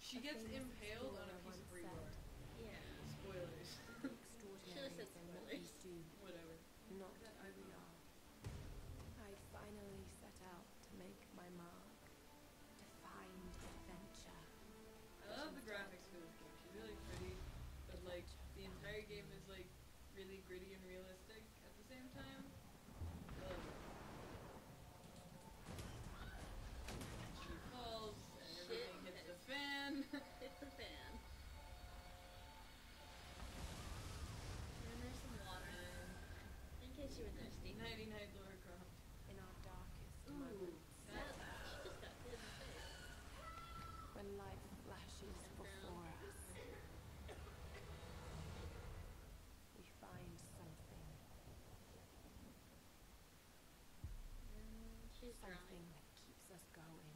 She gets impaled on a piece of rebar. Yeah. Spoilers. Should have said spoilers. Whatever. Not who we are. I finally set out to make my mark, to find adventure. I love the graphics for this game. She's really pretty, but like the entire game is like really gritty and realistic at the same time. I love it. She falls and everything hits the fan. Hit the fan. And there's some water. In case you were thirsty. Nighty night, Laura Croft. In our darkest Ooh, moments, that, she just got hit in the face. when life flashes before us, we find something. She's Something drowning. that keeps us going.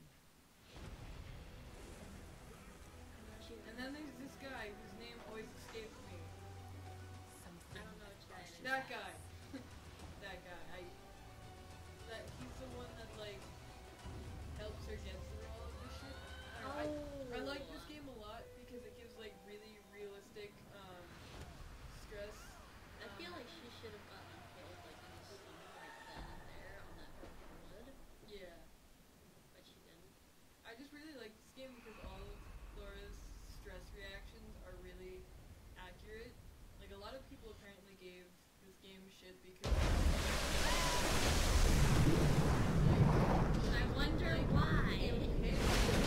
And then there's this guy whose name always escapes me. Something I don't know which guy it is. That guy. That guy. He's the one that like helps her get through all of this shit. I like this game a lot because it gives like really realistic stress. I feel like she should have gotten killed like in the scene right then and there on that broken wood, Yeah. but she didn't. I just really like this game because all of Laura's stress reactions are really accurate. Like a lot of people apparently gave this game shit because I wonder why.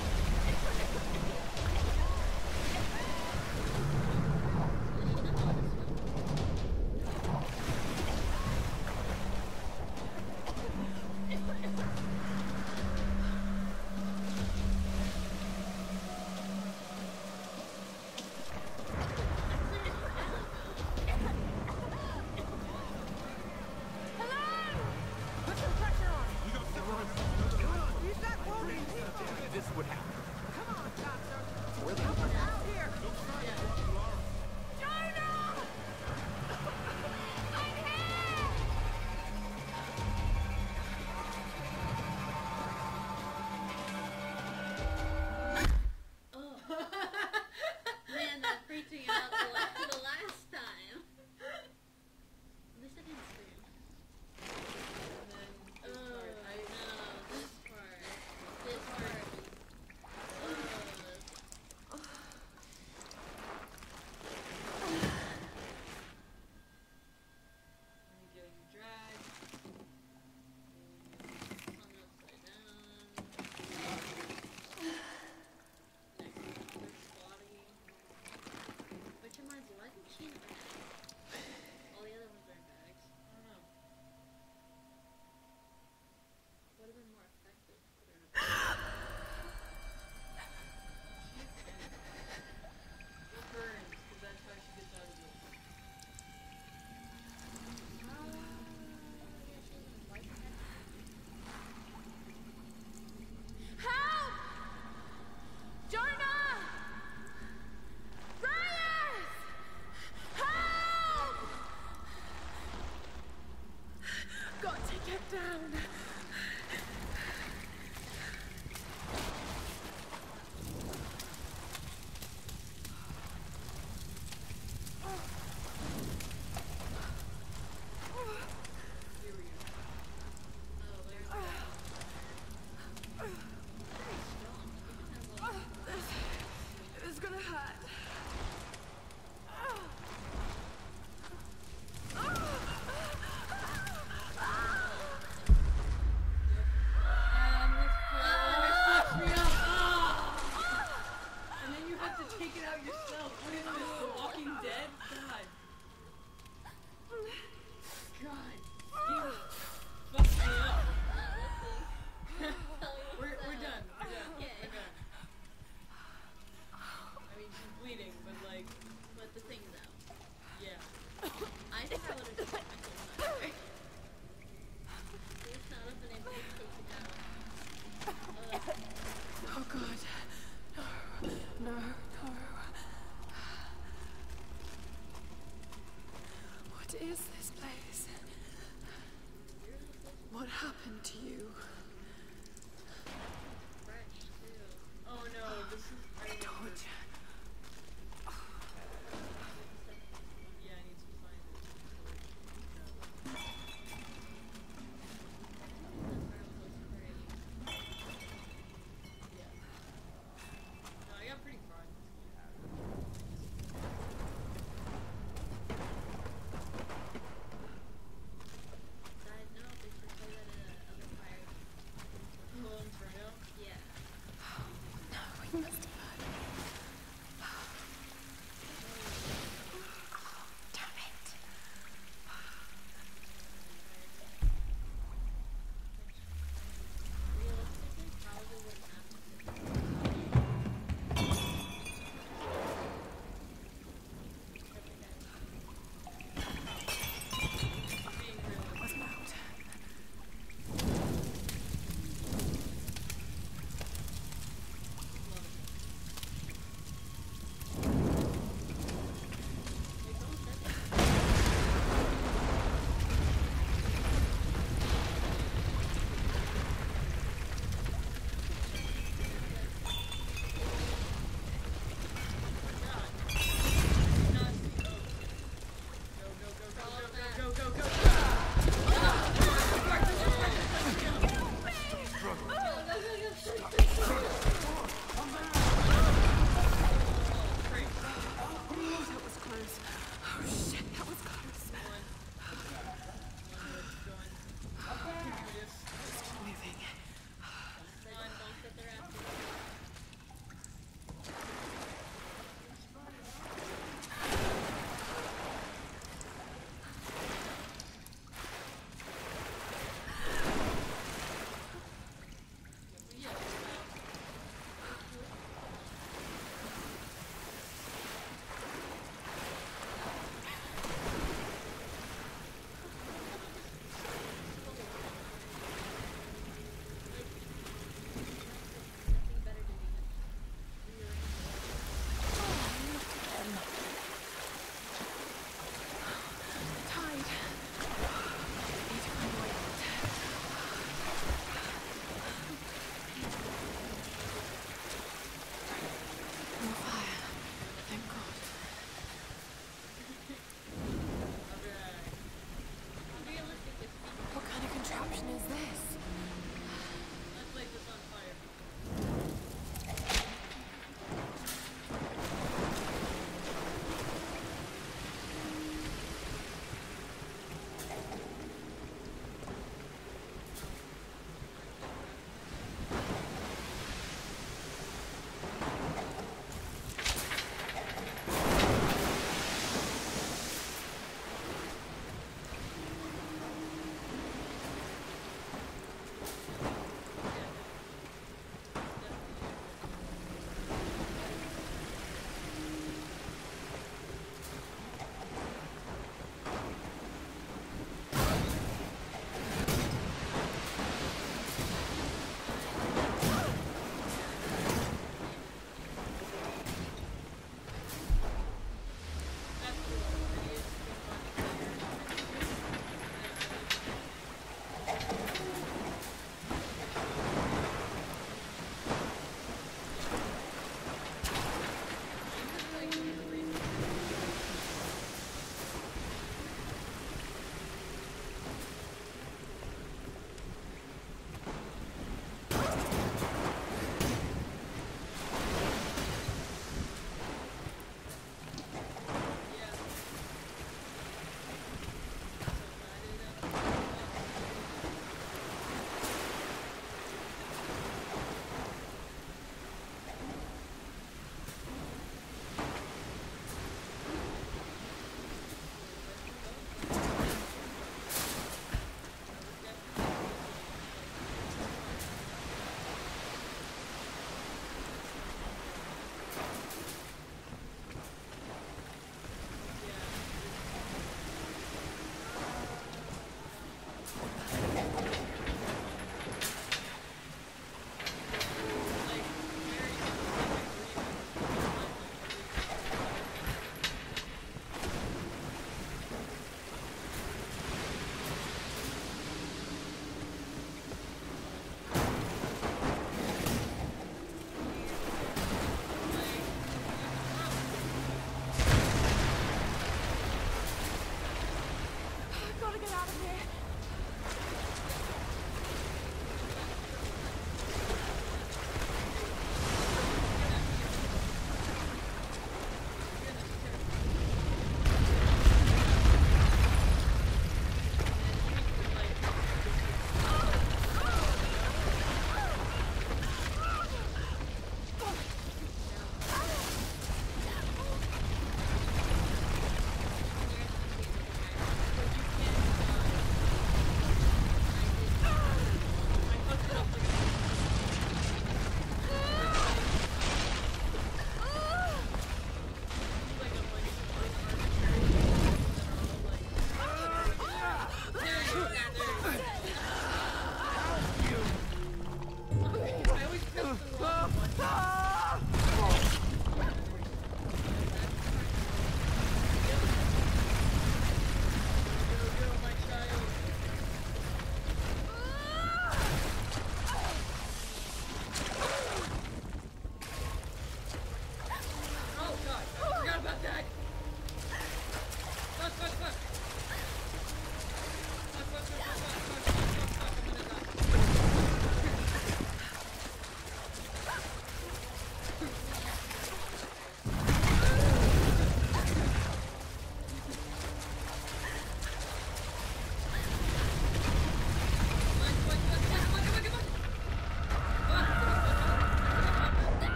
This would happen. Come on, doctor. Where the Help us out here. Man, that freaked me out the last time. At least I didn't scream. and then this part, No, this part. This part.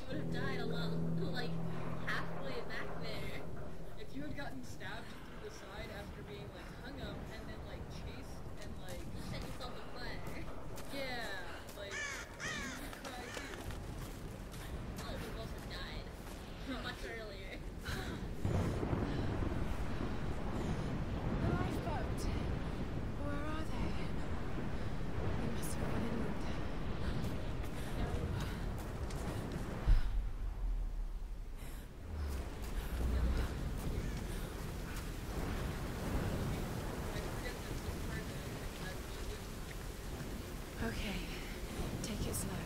would have died along, like, halfway back there. If you had gotten stabbed through the side after being like hung up and then like chased and like Set yourself on fire. yeah, like you would cry too. All of us have died. Much earlier. The lifeboat. Where are they? They must have gone inland. Okay, take it slow.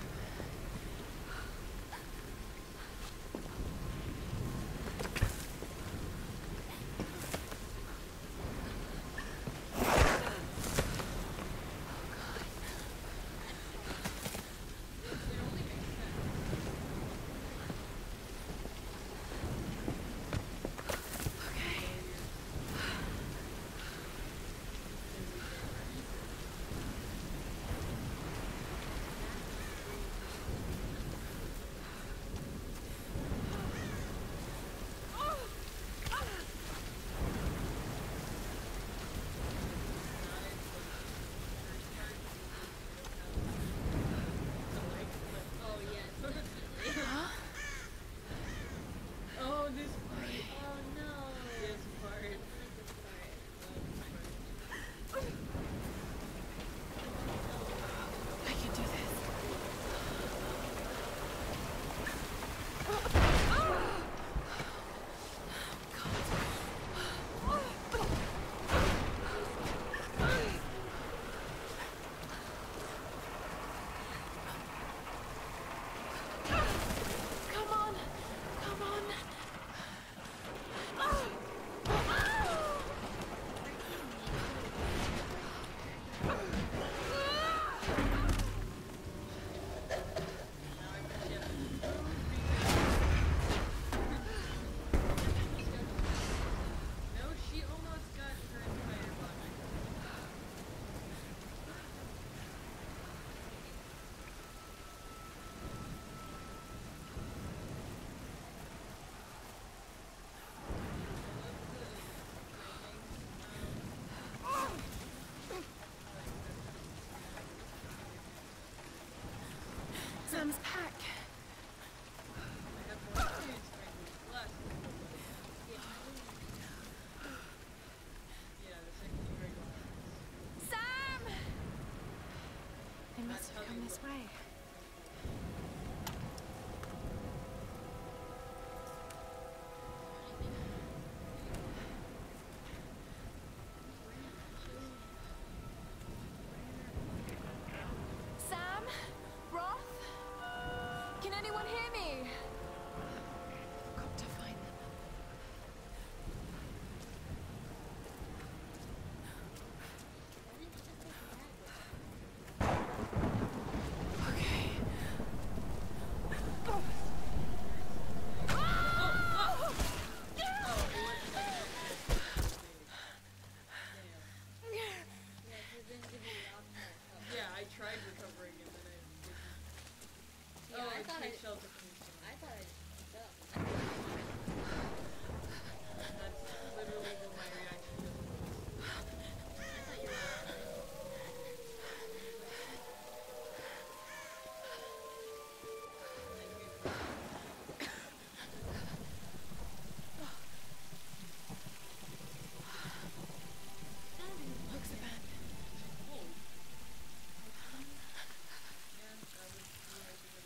Oh, yes, definitely. Oh, this part. Oh, no. This part. I don't like this part. I can do this. Come on! Come on! No, she almost got her entire body. Sam's pack. I have more experience trying to blast. Yeah, the second you break off. Sam! They must have come this way. Sam? Roth? Can anyone hear me? Got to find them. Okay. Yeah, you didn't give me the option. Yeah, I tried recovering and then I didn't. Yeah, Oh, I I thought take I- shelter from the sun. I thought I just fucked up. That's literally what my reaction was. I thought you were Looks abandoned. Yeah, that would be my feeling.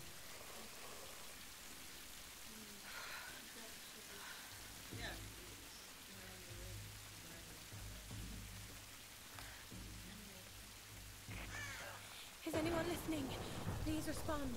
Yeah. Is anyone listening? Please respond.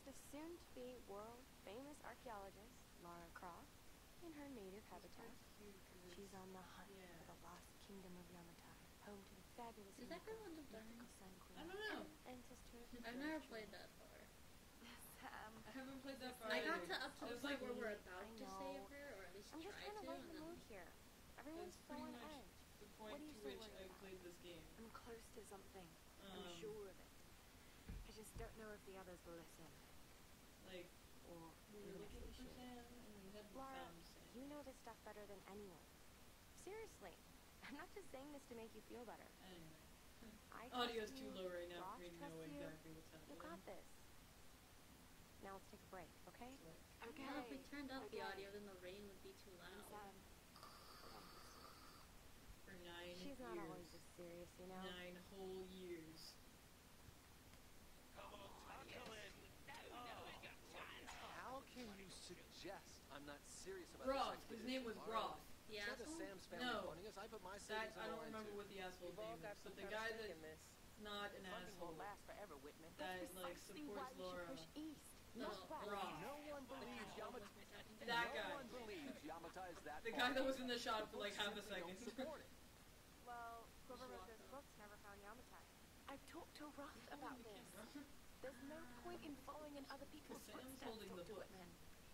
the soon-to-be world-famous archaeologist, Lara Croft, in her native habitat. She's on the hunt for the lost kingdom of Yamatai, home to the fabulous Does that girl end up dying? mythical Sun Queen. I don't know. Ancestor of I've never played that far. Sam, I haven't played that far. I got either. to up to the It's point where we're I about to know. save her, or at least I'm try just trying to to, lighten and the then mood here. Everyone's That's so pretty on much edge. the What point are you to so which worried I about? played this game. I'm close to something. I'm Um, sure of it. I just don't know if the others will listen. Like, Or we were even if looking they for should. Sam, and we hadn't Laura, found Sam. you know this stuff better than anyone. Seriously. I'm not just saying this to make you feel better. Anyway. I Audio's trust too you. low right now Ross for me to trusts know you. exactly what's You happening. got this. Now let's take a break, okay? So, like, Okay. Well, if we turned up the Okay. audio, then the rain would be too And loud. Sam, for 9 she's not years. always this serious, you know? 9 whole years. How can you suggest I'm not serious about Roth. this His name was tomorrow? Roth. The Is that the asshole? Sam's family No. funding us? I put my That savings I on the don't line, remember too. what the asshole's We've all name got is, some but the kind guy of stake that's in this. not an Funding asshole. won't last forever, Whitman. That That's like precisely supports why we Laura. should push east, No, not west. Roth. No one believes Yamatai. That no guy. one believes Yamatai is that The far. guy that was in the shot The for like books half a simply don't second. support it. Well, whoever Just wrote walk those up. books never found Yamatai. I've talked to Roth about this. There's no point in following in other people's Sam's footsteps, holding the Dr. book. Whitman.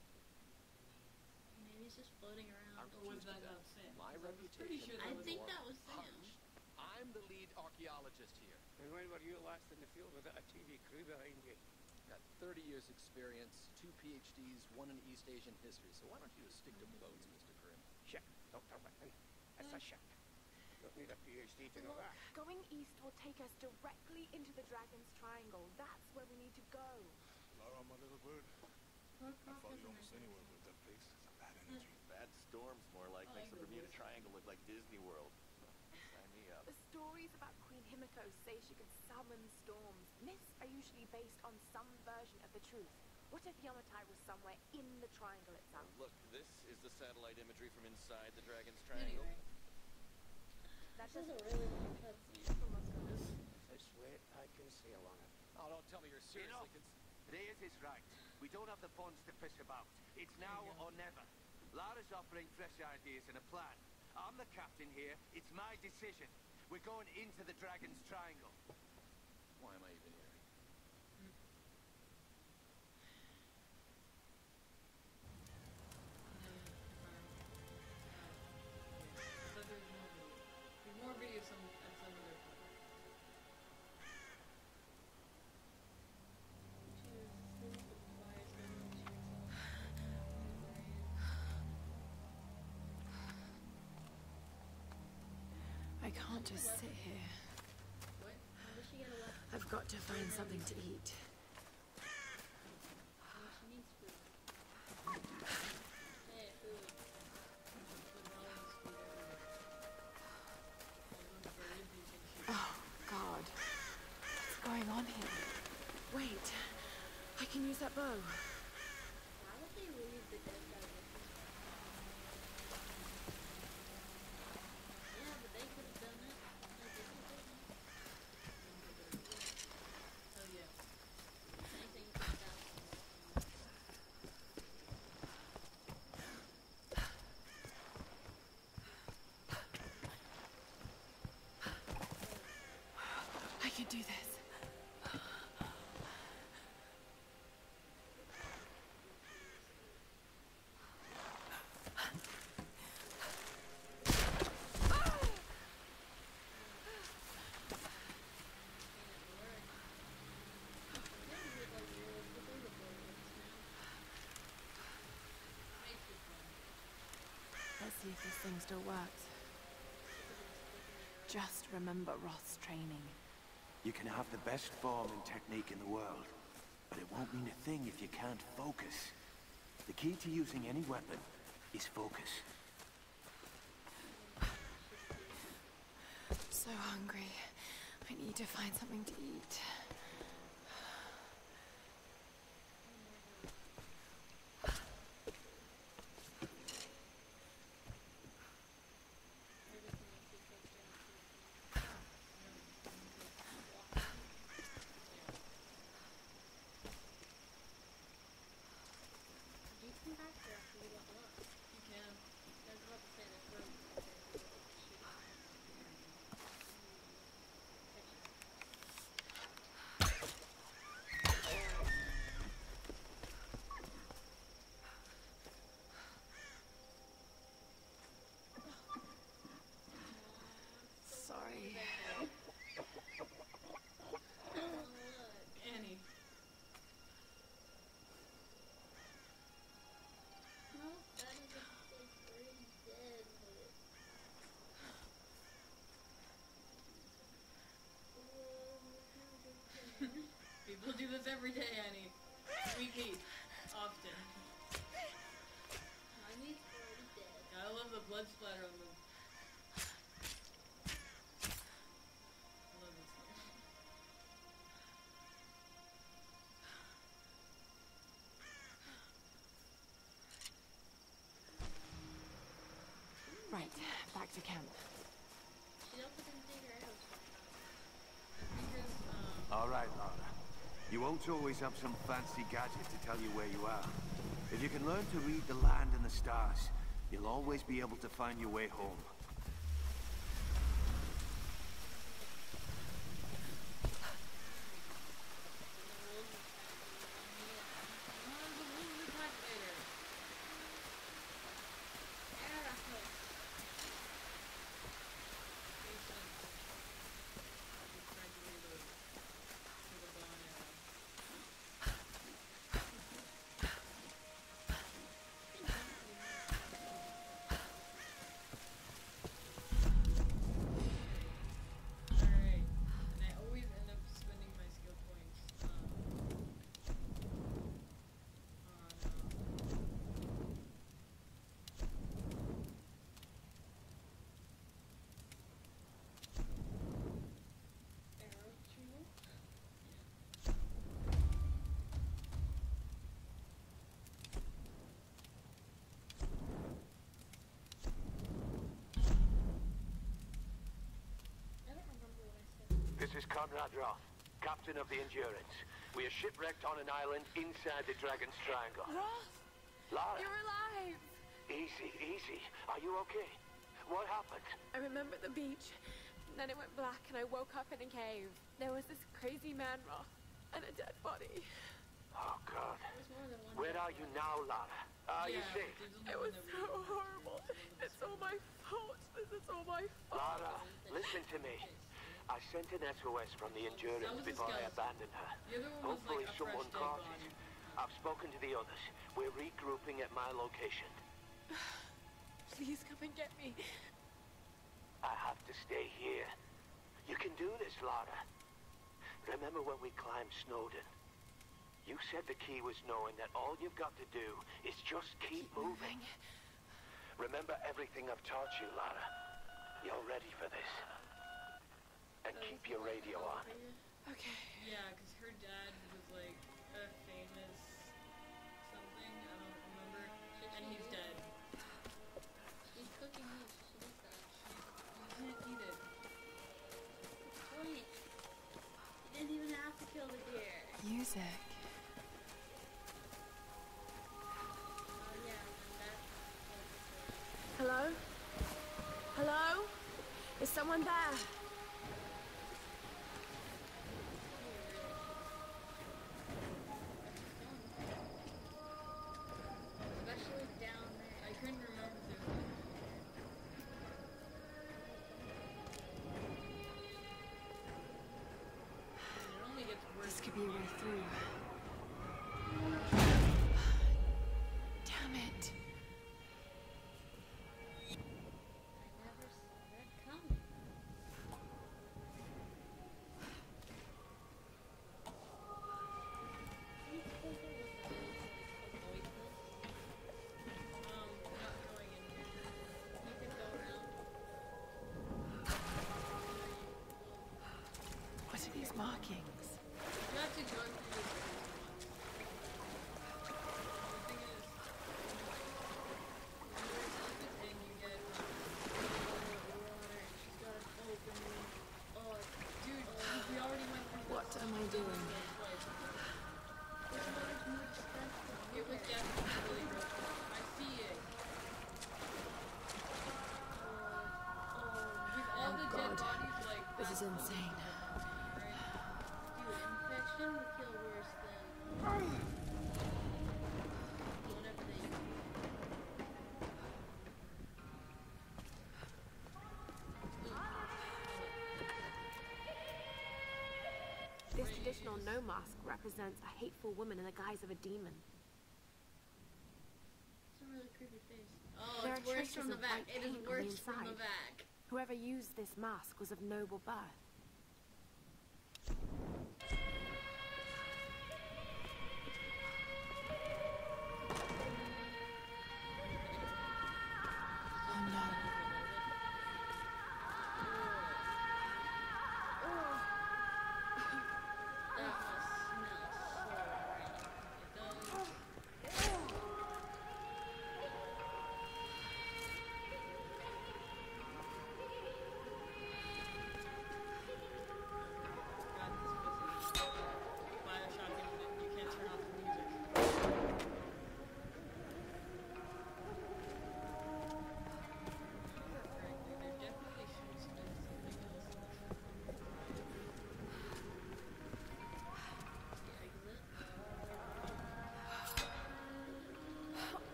Maybe he's just floating around. Or was that not Sam? My I was pretty reputation sure I that was think Laura. that was Sam. Hunch. I'm the lead archaeologist here. And when were you last in the field without a TV crew behind you? Got 30 years experience, 2 PhDs, 1 in East Asian history. So why don't you just stick to boats, Mr. Grimm? Shit, Dr. Whitman. That's a ship. Don't need a PhD to know that. Going east will take us directly into the Dragon's Triangle. That's where we need to go. Laura, my little bird. Poor I Croft follow you doesn't almost like anywhere, but that place has a bad energy. Bad storms, more like, I makes the agree Bermuda with you. Triangle look like Disney World. Sign me up. The stories about Queen Himiko say she could summon storms. Myths are usually based on some version of the truth. What if Yamatai was somewhere in the triangle itself? Look, this is the satellite imagery from inside the Dragon's Triangle. Anyway, That This is a doesn't really long cutscene. This way I can sail on it. Oh, don't tell me you're seriously Enough. Reyes is right. We don't have the funds to fish about. It's now or never. Lara's offering fresh ideas and a plan. I'm the captain here. It's my decision. We're going into the Dragon's Triangle. Why am I even here? but there's more video. There's more video some at some other point. I can't just sit here. What? How does she get a weapon? I've got to find something to eat. Oh, she needs food. Hey, food. The Rollins food everywhere. All those birds and shit. Oh, God. What's going on here? Wait. I can use that bow. Why would they leave the dead guy with this? Yeah, but they could have done it. Like, they didn't. Hell yeah. Anything to stop them. I can do this. Let's see if this thing still works. Just remember Roth's training. You can have the best form and technique in the world, but it won't mean a thing if you can't focus. The key to using any weapon is focus. I'm so hungry. I need to find something to eat. this every day, Annie. Sweet meat. Often. My meat's already dead. I love the blood splatter on the... I love this game. Right, back to camp. She also didn't take her arrows back. Because, All right, Lara. You won't always have some fancy gadget to tell you where you are. If you can learn to read the land and the stars, you'll always be able to find your way home. This is Conrad Roth, captain of the Endurance. We are shipwrecked on an island inside the Dragon's Triangle. Roth! Lara, You're alive! easy, easy. Are you okay? What happened? I remember the beach. Then it went black and I woke up in a cave. There was this crazy man, Roth, and a dead body. Oh, God. There's more than one. Where are you now, Lara? Are you safe? It was so horrible. It's all my fault. This is all my fault. Lara, listen to me. I sent an SOS from the Endurance before I abandoned her. the other one was Hopefully like a someone fresh caught take it. on. I've spoken to the others. We're regrouping at my location. Please come and get me. I have to stay here. You can do this, Lara. Remember when we climbed Snowden? You said the key was knowing that all you've got to do is just keep moving. Remember everything I've taught you, Lara. You're ready for this. And keep your radio on. Okay. Yeah, because her dad was like a famous something, I don't remember, and he's dead. She's cooking meat. She does that. You can't eat it. Wait. You didn't even have to kill the deer. Music. Oh yeah, and that's Hello? Hello? Is someone there? especially down there. I couldn't remember if there was it only gets worse. This could be a way through. Damn it. I never saw that coming. Not going in here. You could go around. What are these markings? You have to go through this once. The thing is, when you resolve this thing, you get Water, and she's got an open wound. Oh, dude, we already went through What am I doing? twice. this water's more expensive. It was really gross. I see it. With all the dead God. bodies, like This is insane. Dude, infection will kill worse than whatever they use. This traditional no mask represents a hateful woman in the guise of a demon. It's a really creepy face. Oh, There it's are worse from traces the of back. white It is paint on the worse from the inside. back. Whoever used this mask was of noble birth.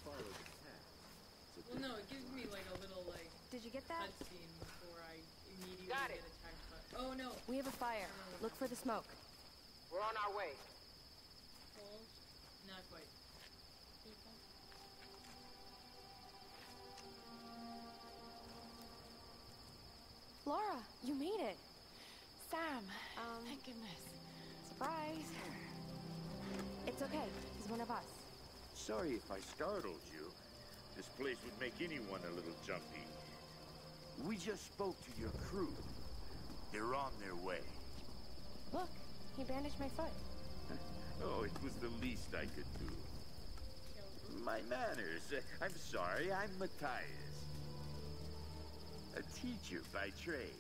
follow the path. It's a Well, no, it gives me like a little like Did you get that? cutscene before I immediately Got get it. attacked by. Oh no! We have a fire. Look for the smoke. We're on our way. Almost. Not quite. Laura, you made it. Sam, thank goodness. Surprise. It's okay. He's one of us. Sorry if I startled you. This place would make anyone a little jumpy. We just spoke to your crew. They're on their way. Look, he bandaged my foot. Oh, it was the least I could do. My manners. I'm sorry, I'm Matthias. A teacher by trade.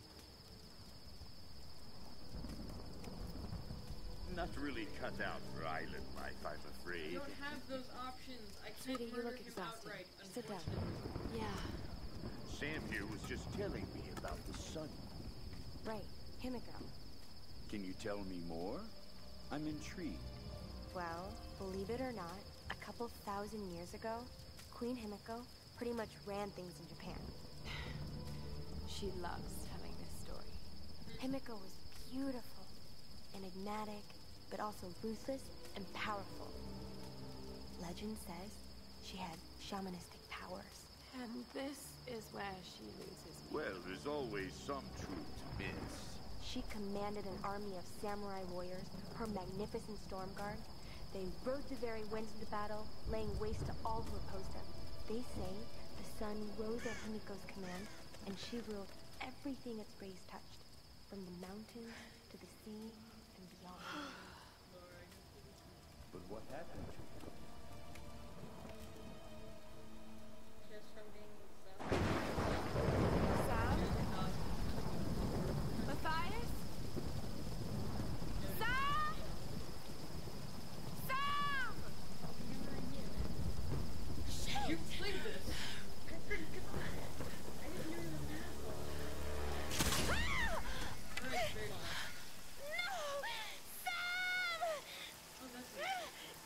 Not really cut out for island life, I'm I afraid. don't have those options. I can't Sweetie, you murder look him exhausted. outright, Sit down. unfortunately. Yeah, Sam here was just telling me about the sun. right. Himiko. Can you tell me more? I'm intrigued. Well, believe it or not, a couple thousand years ago, Queen Himiko pretty much ran things in Japan. She loves telling this story. Himiko was beautiful, enigmatic, but also ruthless and powerful. Legend says she had shamanistic powers. And this is where she loses me. Well, there's always some truth to myths. She commanded an army of samurai warriors, her magnificent storm guard. They rode the very winds of the battle, laying waste to all who opposed them. They say the sun rose at Himiko's command, and she ruled everything its rays touched, from the mountains to the sea and beyond. But what happened to her? Just from being Sam? Matthias? Sam! Sam! Shit! You played this. I didn't hear you. Alright, very well. No! Sam! Oh, that's nice.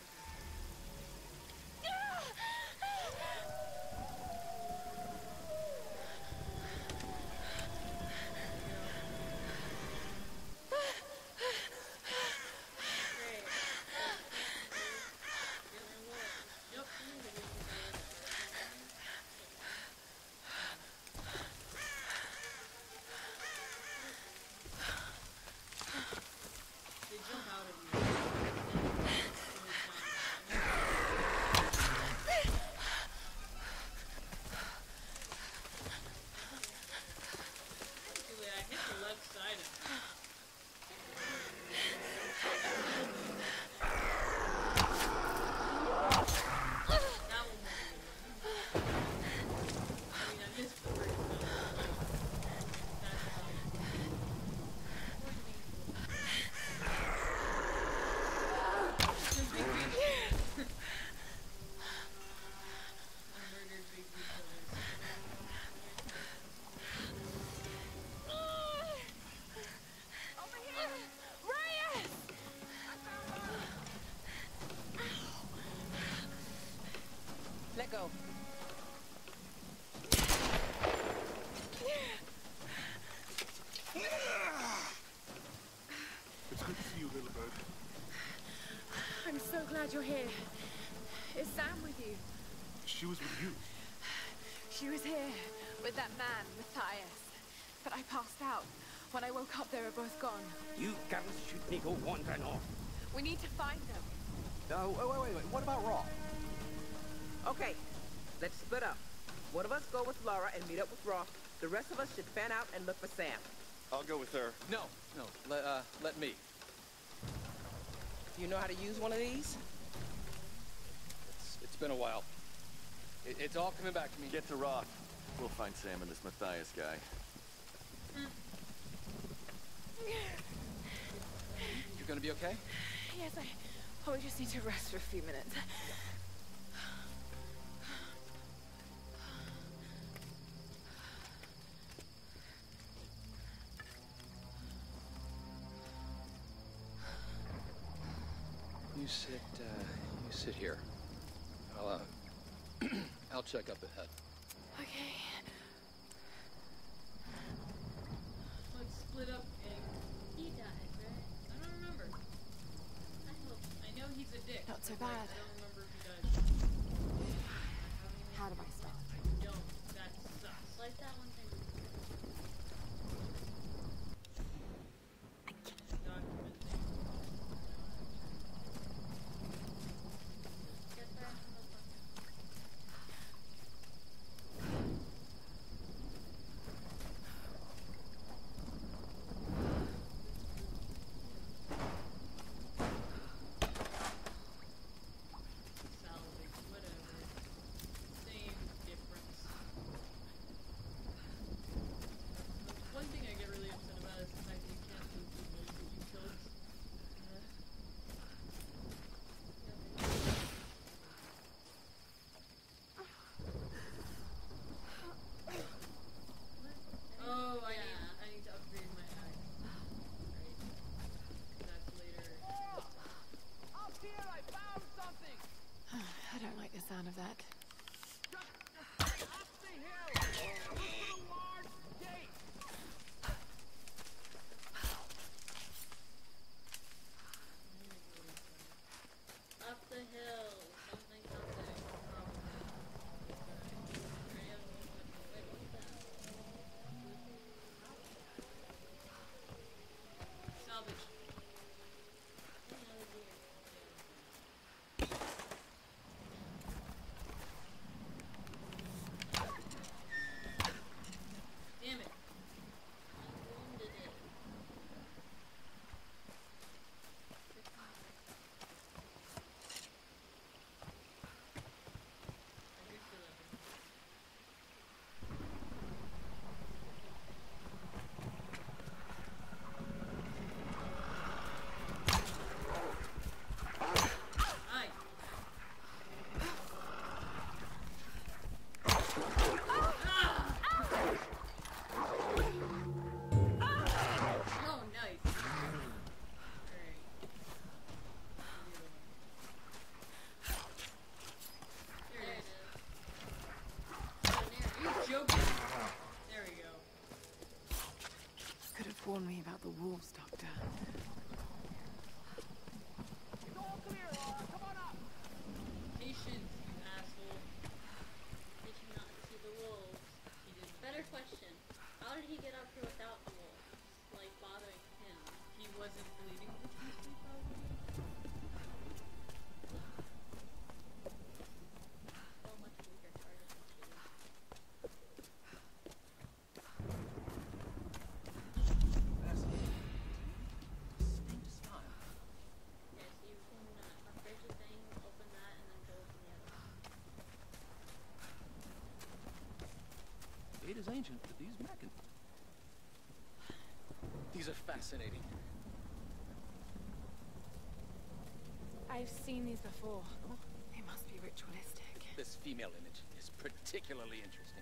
They jump out at you. Actually, I hit the left side of it. That one was a good one. I mean, I missed the first one. That's Over here! Reyes! Let go. It's good to see you, little bird. I'm so glad you're here. Is Sam with you? She was with you. She was here with that man, Matthias. But I passed out. When I woke up, they were both gone. You girls shouldn't go wandering off. We need to find them. Wait. What about Raw? Okay, let's split up. One of us go with Laura and meet up with Roth. The rest of us should fan out and look for Sam. I'll go with her. No. Let me. Do you know how to use one of these? It's been a while. It's all coming back to me. Get to Roth. We'll find Sam and this Matthias guy. You're gonna be okay? Yes, I probably just need to rest for a few minutes. You sit here. I'll I'll check up ahead. Okay. Let's split up, gang. He died, right? I don't remember. I hope. I know he's a dick. Not so but, like, bad. I don't remember if he died. How do I stop? I don't. That sucks. Like that one thing. Documenting. Get there, motherfucker. Salvage, whatever. Same difference. One thing I get really upset about is the fact that you can't move the wolves that you killed. Oh, I need to upgrade my axe. Right. That's later. Up here, I found something! I don't like the sound of that. Up the hill! Look for the large gate! Up the hill. Something, something. Wait, what's that? Salvage. Another deer. Damn it. Wounded it. I hear for that. Hi. Oh, nice. Alright. There There it it is. is. So near. Are you joking? There we go. Could have warned me about the wolves, Doctor. It's all clear, Laura. Come on up! Patience, you asshole. Did you not see the wolves? He didn't. Better question. How did he get up here without the wolves? Like, bothering him? He wasn't bleeding profusely, probably. So much weaker target than she is. Distinct style. Yes, you can upgrade your thing, open that, and then go open the other one. It is ancient, but these Meccan. These are fascinating. I've seen these before. They must be ritualistic. This female image is particularly interesting.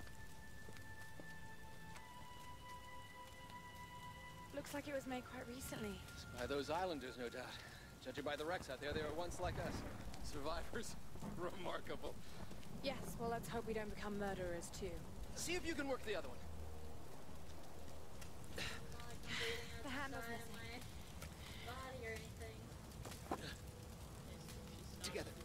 Looks like it was made quite recently. By those islanders, no doubt. Judging by the wrecks out there, they were once like us. Survivors. Remarkable. Yes, well, let's hope we don't become murderers, too. See if you can work the other one. Not like I'm bleeding The out hand the was side of missing. my body or anything. Together.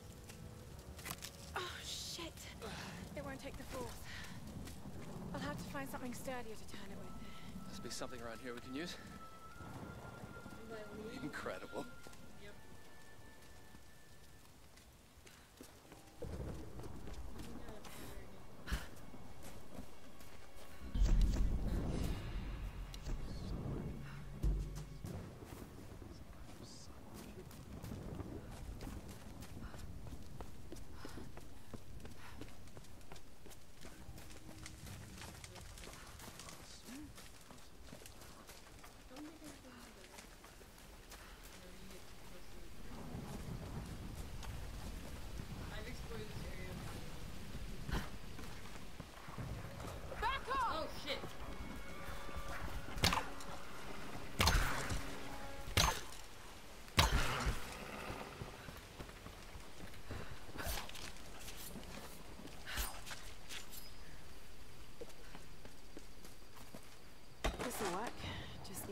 Oh, shit. It won't take the force. I'll have to find something sturdier to turn it with. Must be something around here we can use. But we Incredible. Yep.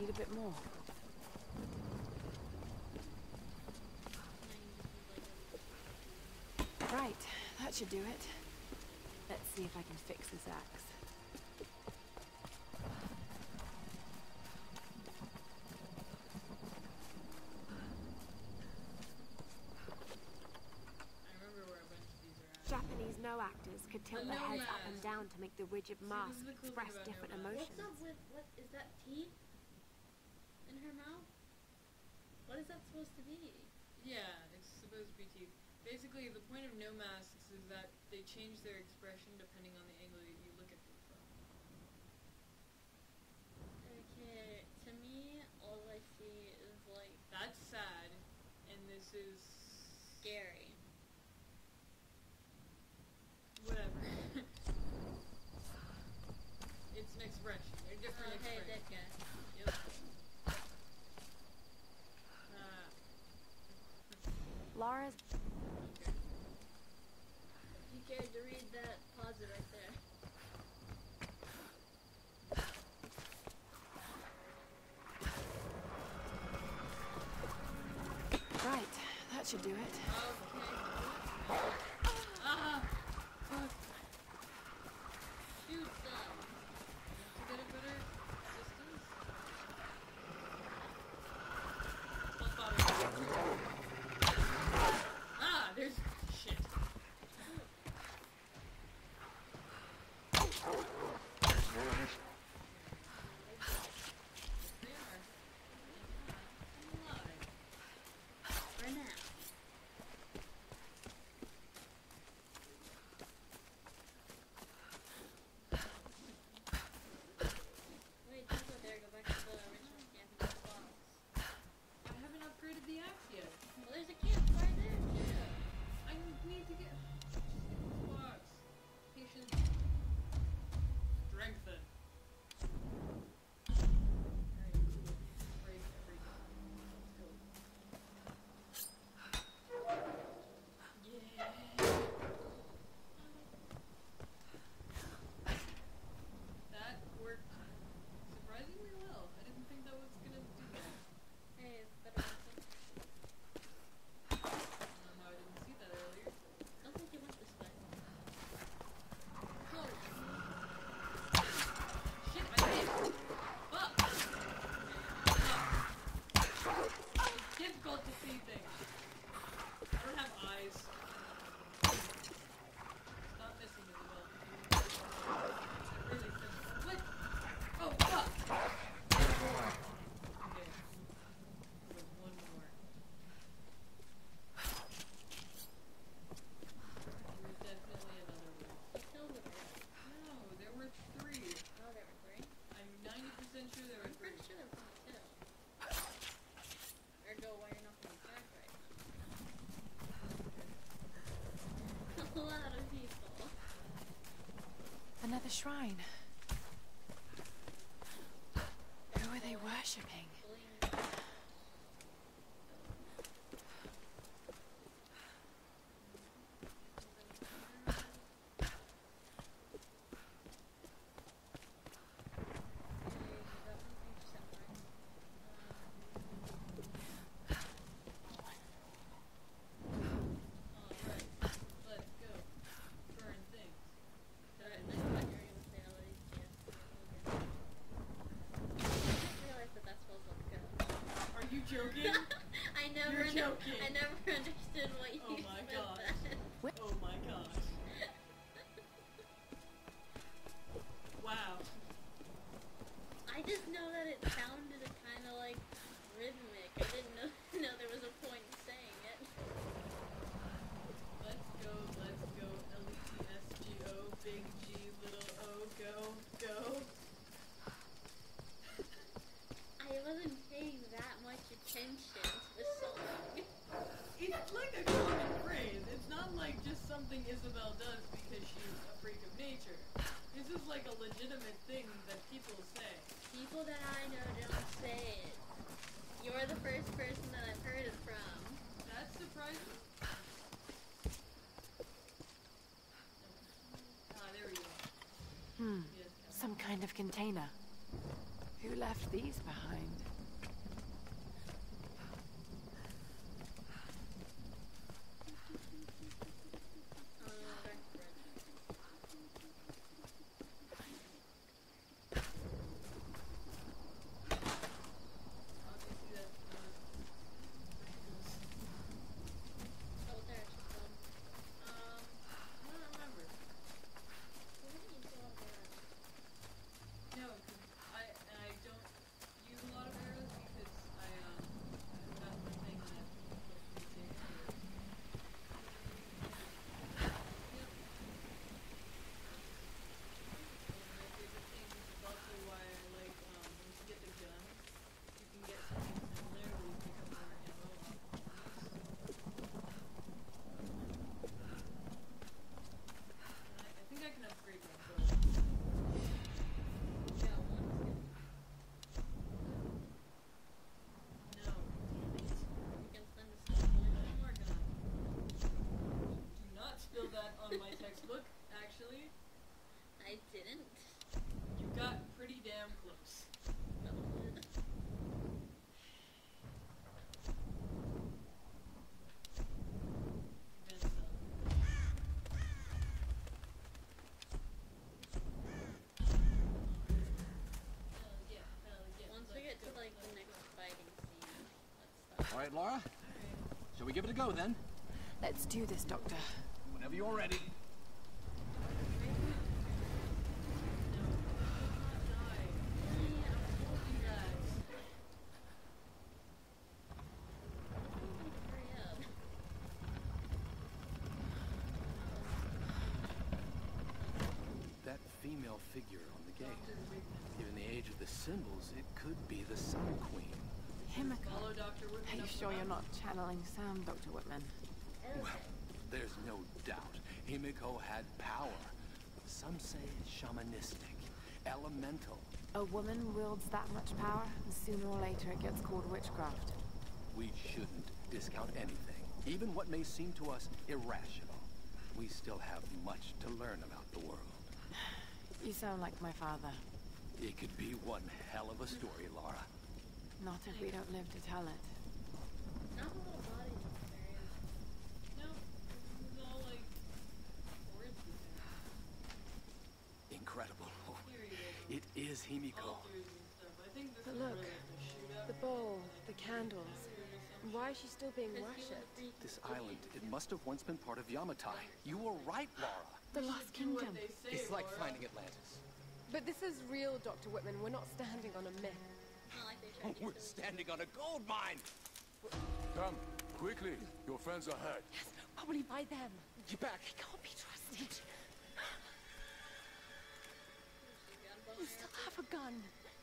a bit more. Right, that should do it. Let's see if I can fix this axe. Japanese no-actors could tilt their heads up and down to make the rigid mask express different emotions. What's up with, what, is that teeth? In her mouth? What is that supposed to be? Yeah, it's supposed to be teeth. Basically, the point of no masks is that they change their expression depending on the angle that you look at them from. Okay, to me, all I see is like... That's sad, and this is... scary. Whatever. It's an expression. They're different expressions. Hey, that guy. Yep. Laura's... Okay. If you cared to read that, pause it right there. Right, that should do it. Okay. Ah! Fuck. Shoot them. To get a better distance? Ah! There's... shit. For now. Wait, don't go there. Go back to the original camping box. I haven't upgraded the axe yet. Well, there's a campfire there too. I need to get... box. Patience. Strengthen. Alright, cool. Break everything. Let's go. Yeah. That worked surprisingly well. I didn't think that was gonna do that. Hey, it's better than I don't know how I didn't see that earlier. I don't think you went this way. Oh. Shit, I did. Fuck. It's difficult to see things. I don't have eyes. Stop missing as well. Really simple. What? Oh, fuck! Okay. There's one more. There's definitely another one. You killed it already. No, there were 3. Oh, there were 3? I'm 90% sure there were I'm 3. pretty sure there was only 2. Ergo, why you're not going to back right now. A lot of people. Another shrine. Who are they worshipping? Alright, let's go. Burn things. Alright, I thought you were going to say all these yes. I didn't realize that that's supposed to go. Are you joking? You're joking. I never understood what you Oh my said gosh. that. Oh my gosh. Wow. I just know that it sounded kind of like rhythmic. I didn't know there was a point in saying it. Let's go, L-E-T-S-G-O, big G, little O, go, go. I wasn't paying that much attention to the song. It's like a common phrase. It's not like just something Isabel does because she's a freak of nature. This is like a legitimate thing that people say. People that I know don't say it. You're the first person that I've heard it from. That's surprising. Ah, there we go. Hmm. Yes, Some kind of container. Who left these behind? I didn't. You got pretty damn close. Once we get to like the next fighting scene, let's stop. All right, Laura. Shall we give it a go then? Let's do this, Doctor. Whenever you're ready. That female figure on the gate. Given the age of the symbols, it could be the Sun Queen. Himiko. Follow Dr. Whitman. Are you sure you're not channeling sound, Dr. Whitman? Well, there's no doubt. Himiko had power. Some say shamanistic, elemental. A woman wields that much power, and sooner or later it gets called witchcraft. We shouldn't discount anything, even what may seem to us irrational. We still have much to learn about the world. You sound like my father. It could be one hell of a story, Laura. Not if we don't live to tell it. Not a little body experience. No, this is all like words with him. Incredible. Here he is. It is Himiko. Altars and stuff. I think this But is look, really the shootout. the bowl, the candles. Why is she still being worshipped? This island, it must have once been part of Yamatai. You were right, Laura. The Lost Kingdom. It's like finding Atlantis. But this is real, Dr. Whitman. We're not standing on a myth. Not like they tried to We're standing on a gold mine. Come, quickly. Your friends are hurt. Yes, probably by them. Get back. We can't be trusted. We still have a gun.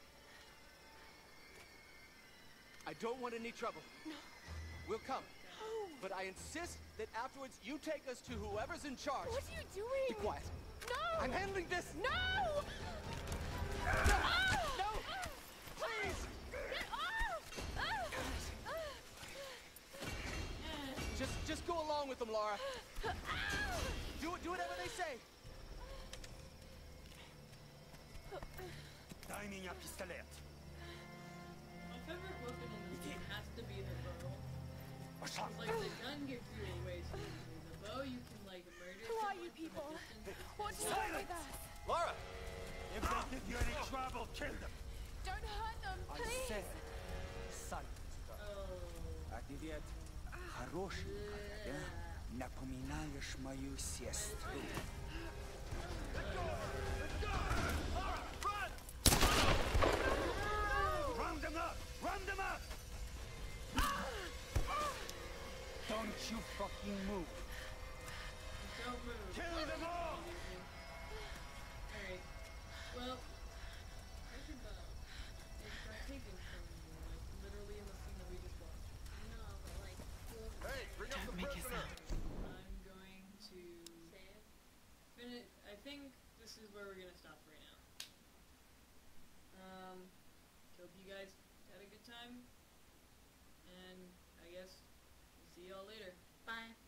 I don't want any trouble. No. We'll come. No. But I insist that afterwards you take us to whoever's in charge. What are you doing? Be quiet. No! I'm handling this. No! No! Please! Get off! Just go along with them, Laura. Do whatever they say. Дай меня пистолет. My favorite weapon in this game has to be the bow. Пошла. It's like the gun gives you a way so easily. The bow you can like murder Who are someone you from a people? distance. What's wrong with us? Laura! If they give you any trouble, kill them. Don't hurt them, I please! said, Санечка. А ты ведь хорошенькая, да? Напоминаешь мою сестру. Round them up! Round them up! Don't you fucking move! Don't move. Kill them all! Alright. Well, where's your bow? It's got taken from you, like literally in the scene that we just watched. No, but like, Hey, bring up the Don't make a prisoner. sound. I'm going to save. finish. I think this is where we're gonna stop right now. Hope you guys had a good time, and I guess we'll see y'all later. Bye.